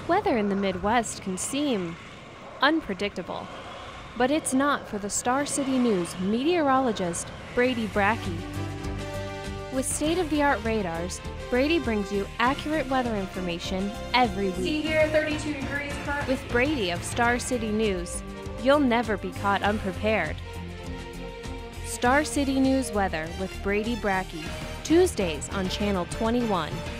Weather in the Midwest can seem unpredictable, but it's not for the Star City News meteorologist Brady Brackey. With state-of-the-art radars, Brady brings you accurate weather information every week. See here, 32 degrees current. With Brady of Star City News, you'll never be caught unprepared. Star City News weather with Brady Brackey, Tuesdays on Channel 21.